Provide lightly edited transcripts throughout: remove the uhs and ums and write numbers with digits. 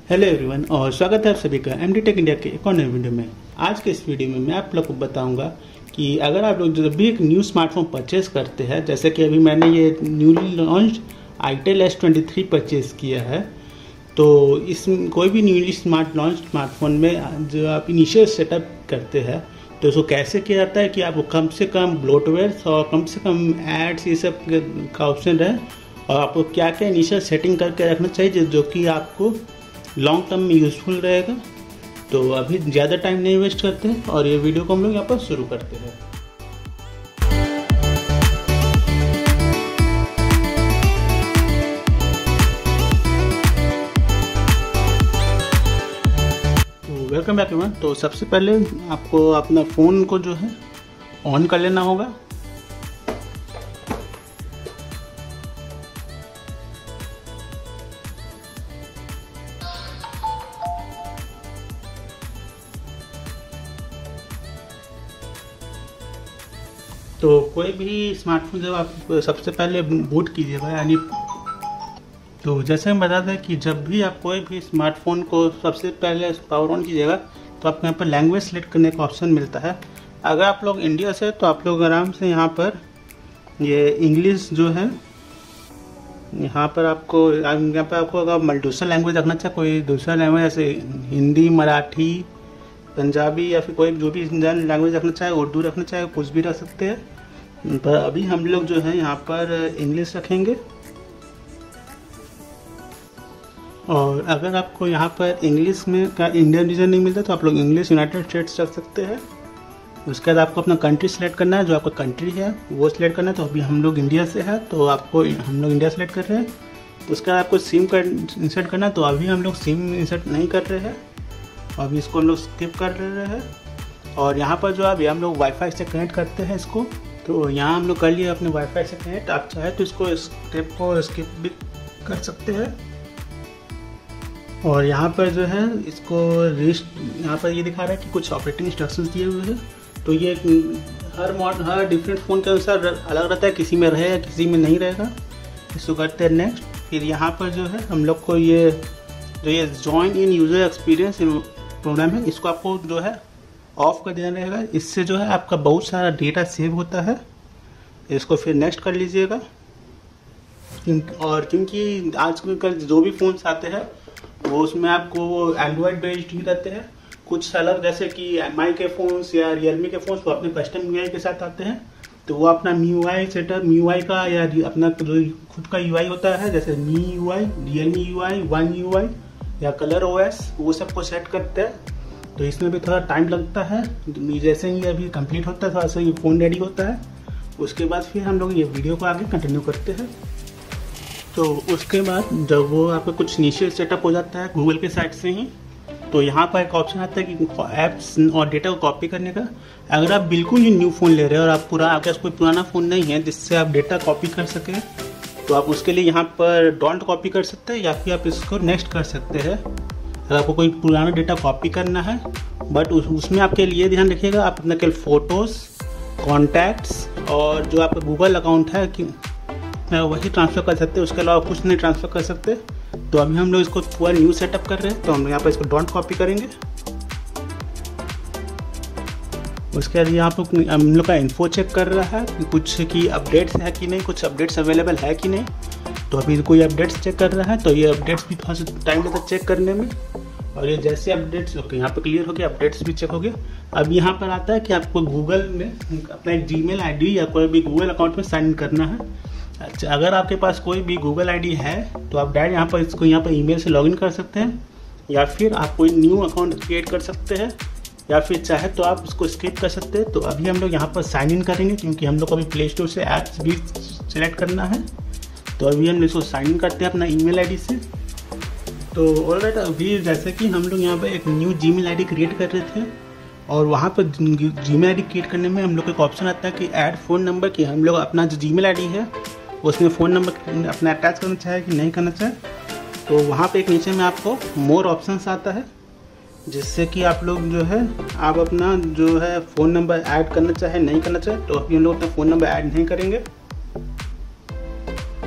Hello everyone और स्वागत है आप सभी का एमडी टेक इंडिया के एक और नए वीडियो में। आज के इस वीडियो में मैं आप लोग को बताऊंगा कि अगर आप लोग जब भी एक न्यू स्मार्टफोन परचेज करते हैं, जैसे कि अभी मैंने ये newly launch itel S23 purchase किया है, तो इस कोई भी न्यूली लॉन्च स्मार्टफोन में जो आप इनिशियल सेटअप करते हैं तो उसको कैसे किया जाता है कि आपको कम से कम ब्लोटवेयर और कम से कम एड्स ये सब का ऑप्शन रहे, और आपको क्या क्या इनिशियल सेटिंग करके रखना चाहिए जो कि आपको लॉन्ग टर्म में यूज़फुल रहेगा। तो अभी ज़्यादा टाइम नहीं वेस्ट करते हैं और ये वीडियो को हम लोग यहाँ पर शुरू करते हैं। तो वेलकम बैक एवरीवन। तो सबसे पहले आपको अपना फ़ोन को जो है ऑन कर लेना होगा। तो कोई भी स्मार्टफोन जब आप सबसे पहले बूट कीजिएगा, यानी तो जैसे हम बता दें कि जब भी आप कोई भी स्मार्टफोन को सबसे पहले पावर ऑन कीजिएगा तो आपको यहाँ पर लैंग्वेज सेलेक्ट करने का ऑप्शन मिलता है। अगर आप लोग इंडिया से तो आप लोग आराम से यहाँ पर ये इंग्लिश जो है यहाँ पर आपको अगर दूसरा लैंग्वेज रखना चाहे, कोई दूसरा लैंग्वेज जैसे हिंदी, मराठी, पंजाबी या फिर कोई जो भी लैंग्वेज रखना चाहे, उर्दू रखना चाहे, कुछ भी रख सकते हैं। पर अभी हम लोग जो है यहाँ पर इंग्लिश रखेंगे। और अगर आपको यहाँ पर इंग्लिश में का इंडियन रीजन नहीं मिलता तो आप लोग इंग्लिश यूनाइटेड स्टेट्स रख सकते हैं। उसके बाद आपको अपना कंट्री सेलेक्ट करना है, जो आपका कंट्री है वो सिलेक्ट करना है। तो अभी हम लोग इंडिया से है तो हम लोग इंडिया सेलेक्ट कर रहे हैं। उसके बाद आपको सिम कार्ड इंसर्ट करना है, तो अभी हम लोग सिम इंसर्ट नहीं कर रहे हैं, अभी इसको हम लोग स्किप कर रहे हैं। और यहाँ पर जो अभी हम लोग वाईफाई से कनेक्ट करते हैं इसको, तो यहाँ हम लोग कर लिए अपने वाईफाई से कनेक्ट। आप चाहे तो इसको स्टेप को स्किप भी कर सकते हैं। और यहाँ पर जो है इसको यहाँ पर ये दिखा रहा है कि कुछ ऑपरेटिंग इंस्ट्रक्शंस दिए हुए हैं। तो ये हर डिफरेंट फ़ोन के अनुसार अलग रहता है, किसी में रहेगा किसी में नहीं रहेगा। इसको करते हैं नेक्स्ट। फिर यहाँ पर जो है हम लोग को ये join in user experience program है, इसको आपको जो है ऑफ कर देना रहेगा। इससे जो है आपका बहुत सारा डेटा सेव होता है। इसको फिर नेक्स्ट कर लीजिएगा। और क्योंकि आजकल जो भी फ़ोन्स आते हैं वो उसमें आपको वो एंड्रॉयड बेस्ड ही रहते हैं। कुछ अलग जैसे कि MI के फ़ोन्स या रियलमी के फ़ोन्स वो अपने कस्टम MIUI के साथ आते हैं, तो वो अपना MIUI सेटअप MIUI का या अपना जो खुद का UI होता है, जैसे MIUI, Realme UI, One UI या कलर OS, वो सब को सेट करते हैं। तो इसमें भी थोड़ा टाइम लगता है। जैसे ही अभी कंप्लीट होता है थोड़ा सा ये फ़ोन रेडी होता है, उसके बाद फिर हम लोग ये वीडियो को आगे कंटिन्यू करते हैं। तो उसके बाद जब वो आपका कुछ इनिशियल सेटअप हो जाता है गूगल के साइट से ही, तो यहाँ पर एक ऑप्शन आता है कि ऐप्स और डेटा को कॉपी करने का। अगर आप बिल्कुल ही न्यू फ़ोन ले रहे हैं और आपके पास कोई पुराना फ़ोन नहीं है जिससे आप डेटा कॉपी कर सकें, तो आप उसके लिए यहाँ पर डोंट कॉपी कर सकते हैं या फिर आप इसको नेक्स्ट कर सकते हैं। अगर आपको कोई पुराना डेटा कॉपी करना है, बट उसमें आपके लिए ध्यान रखिएगा आप अपना केवल फ़ोटोज़, कॉन्टैक्ट्स और जो आपका गूगल अकाउंट है कि वही ट्रांसफ़र कर सकते हैं, उसके अलावा कुछ नहीं ट्रांसफ़र कर सकते। तो अभी हम लोग इसको पूरा न्यू सेटअप कर रहे हैं, तो हम यहाँ पर इसको डोंट कॉपी करेंगे। उसके बाद यहाँ पर हम लोग का इन्फो चेक कर रहा है कि कुछ की अपडेट्स है कि नहीं, कुछ अपडेट्स अवेलेबल है कि नहीं। तो अभी कोई अपडेट्स चेक कर रहा है, तो ये अपडेट्स भी थोड़ा सा टाइम लेता है चेक करने में। और ये जैसे अपडेट्स ओके यहाँ पर क्लियर हो गया, अपडेट्स भी चेक हो गया। अब यहाँ पर आता है कि आपको गूगल में अपना एक Gmail ID या कोई भी गूगल अकाउंट में साइन इन करना है। अच्छा, अगर आपके पास कोई भी गूगल ID है तो आप डायरेक्ट यहाँ पर ईमेल से लॉगिन कर सकते हैं, या फिर आप कोई न्यू अकाउंट क्रिएट कर सकते हैं, या फिर चाहे तो आप उसको स्किप कर सकते हैं। तो अभी हम लोग यहाँ पर साइन इन करेंगे, क्योंकि हम लोग को अभी प्ले स्टोर से ऐप्स भी सिलेक्ट करना है। तो अभी हम इसको साइन इन करते हैं अपना ईमेल ID से। तो ऑलराइट, अभी जैसे कि हम लोग यहाँ पर एक न्यू Gmail ID क्रिएट कर रहे थे, और वहाँ पर Gmail ID क्रिएट करने में हम लोग को एक ऑप्शन आता है कि ऐड फ़ोन नंबर, कि हम लोग अपना जो Gmail ID है उसमें फ़ोन नंबर अपना अटैच करना चाहे कि नहीं करना चाहे। तो वहाँ पे एक नीचे में आपको मोर ऑप्शंस आता है, जिससे कि आप लोग जो है आप अपना जो है फ़ोन नंबर ऐड करना चाहे नहीं करना चाहे। तो अभी हम लोग अपना फ़ोन नंबर ऐड नहीं करेंगे।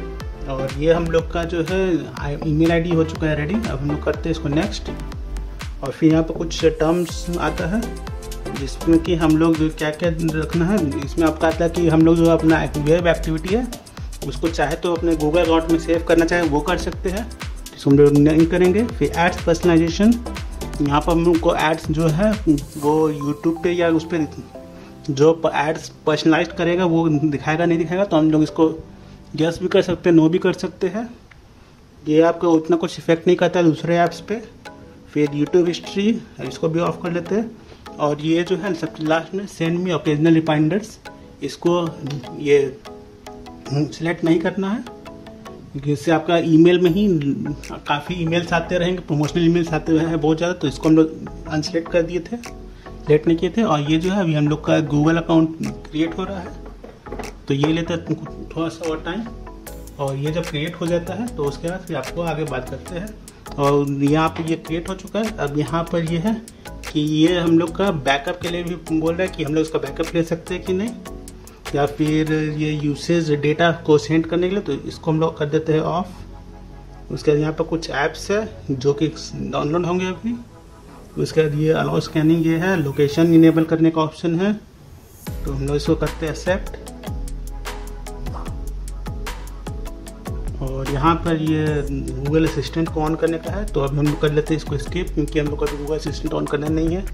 और ये हम लोग का जो है ईमेल आईडी हो चुका है रेडी। अब हम लोग करते हैं इसको नेक्स्ट। और फिर यहाँ पर कुछ टर्म्स आता है जिसमें कि हम लोग जो क्या क्या रखना है। इसमें आपका आता है कि हम लोग जो अपना वेब एक्टिविटी है उसको चाहे तो अपने गूगल अकाउंट में सेव करना चाहे वो कर सकते हैं, जिसको हम लोग नहीं करेंगे। फिर एड्स पर्सनलाइजेशन, यहाँ पर हम लोग को एड्स जो है वो यूट्यूब पे या उस पर जो एड्स पर्सनलाइज करेगा वो दिखाएगा नहीं दिखाएगा, तो हम लोग इसको यस भी कर सकते हैं, नो भी कर सकते हैं। ये आपको उतना कुछ इफेक्ट नहीं करता है दूसरे ऐप्स पे। फिर यूट्यूब हिस्ट्री, इसको भी ऑफ कर लेते हैं। और ये जो है सबसे लास्ट में सेंड मी ओकेजनल रिमाइंडर्स, इसको ये सिलेक्ट नहीं करना है क्योंकि इससे आपका ईमेल में ही काफ़ी ईमेल्स आते रहेंगे, प्रमोशनल ईमेल्स आते रहे हैं बहुत ज़्यादा, तो इसको हम लोग अनसेलेक्ट कर दिए थे, सेलेक्ट नहीं किए थे। और ये जो है अभी हम लोग का गूगल अकाउंट क्रिएट हो रहा है, तो ये लेता है थोड़ा सा और टाइम। और ये जब क्रिएट हो जाता है तो उसके बाद फिर आपको आगे बात करते हैं। और यहाँ पर ये क्रिएट हो चुका है। अब यहाँ पर ये है कि ये हम लोग का बैकअप के लिए भी बोल रहा है कि हम लोग इसका बैकअप ले सकते हैं कि नहीं, या फिर ये यूसेज डेटा को सेंड करने के लिए, तो इसको हम लोग कर देते हैं ऑफ। उसके बाद यहाँ पर कुछ ऐप्स है जो कि डाउनलोड होंगे अभी। उसके बाद ये अलाउ स्कैनिंग ये है, लोकेशन इनेबल करने का ऑप्शन है, तो हम लोग इसको करते हैं एक्सेप्ट। और यहाँ पर ये गूगल असिस्टेंट को ऑन करने का है, तो अभी हम लोग कर लेते हैं इसको स्किप, क्योंकि हम लोग का गूगल असिस्टेंट ऑन करना नहीं है।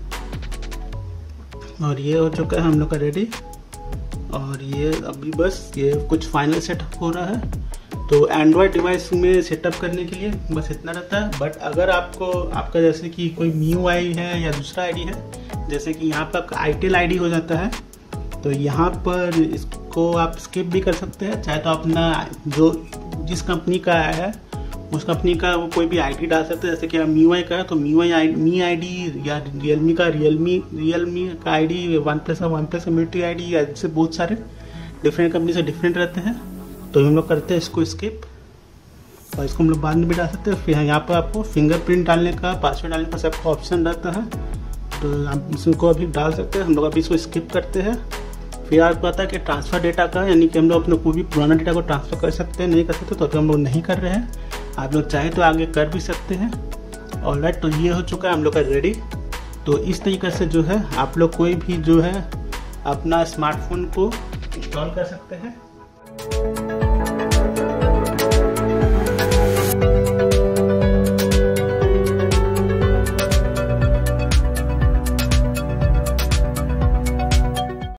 और ये हो चुका है हम लोग का रेडी। और ये अभी बस ये कुछ फाइनल सेटअप हो रहा है। तो एंड्रॉयड डिवाइस में सेटअप करने के लिए बस इतना रहता है। बट अगर आपको आपका जैसे कि कोई MIUI है या दूसरा आईडी है, जैसे कि यहाँ पर ITIL आईडी हो जाता है, तो यहाँ पर इसको आप स्किप भी कर सकते हैं। चाहे तो अपना जो जिस कंपनी का है उस कंपनी का वो कोई भी आईडी डाल सकते हैं। जैसे कि MIUI का है तो मी आईडी, या रियलमी का आईडी, OnePlus का OnePlus कम्युनिटी आईडी, ऐसे बहुत सारे डिफरेंट कंपनी से डिफरेंट रहते हैं। तो हम लोग करते हैं इसको स्किप, और इसको हम लोग बाद में भी डाल सकते हैं। फिर यहाँ पर आपको फिंगरप्रिंट डालने का, पासवर्ड डालने का सबका ऑप्शन रहता है, तो आप इसको अभी डाल सकते हैं। हम लोग अभी इसको स्किप करते हैं। फिर आपको पता है कि ट्रांसफ़र डेटा का, यानी कि हम लोग अपने कोई भी पुराना डेटा को ट्रांसफ़र कर सकते हैं, नहीं कर सकते तो अभी हम लोग नहीं कर रहे हैं। आप लोग चाहे तो आगे कर भी सकते हैं। ऑलराइट, तो ये हो चुका है हम लोग का रेडी। तो इस तरीके से जो है आप लोग कोई भी जो है अपना स्मार्टफोन को इंस्टॉल कर सकते हैं।